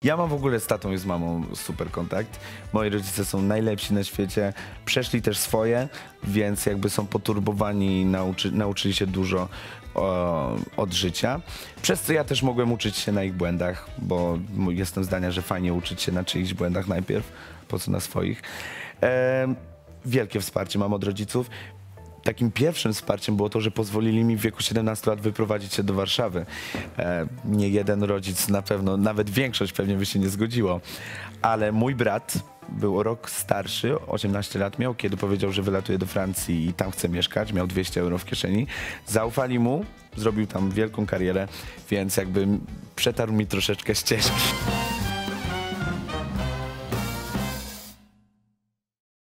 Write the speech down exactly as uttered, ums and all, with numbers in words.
Ja mam w ogóle z tatą i z mamą super kontakt. Moi rodzice są najlepsi na świecie, przeszli też swoje, więc jakby są poturbowani, nauczy, nauczyli się dużo o, od życia. Przez co ja też mogłem uczyć się na ich błędach, bo jestem zdania, że fajnie uczyć się na czyichś błędach najpierw, po co na swoich. E, wielkie wsparcie mam od rodziców. Takim pierwszym wsparciem było to, że pozwolili mi w wieku siedemnastu lat wyprowadzić się do Warszawy. E, nie jeden rodzic na pewno, nawet większość pewnie by się nie zgodziło, ale mój brat był o rok starszy, osiemnaście lat miał, kiedy powiedział, że wylatuje do Francji i tam chce mieszkać, miał dwieście euro w kieszeni. Zaufali mu, zrobił tam wielką karierę, więc jakby przetarł mi troszeczkę ścieżki.